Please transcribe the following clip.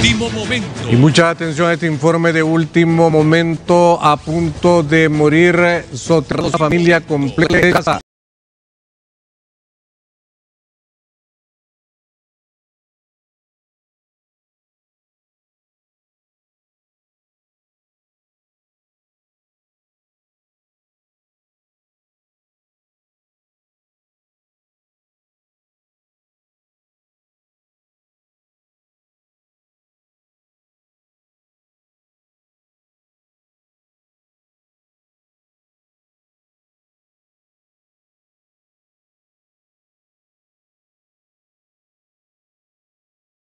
Último momento. Y mucha atención a este informe de último momento. A punto de morir soterrado, familia completa.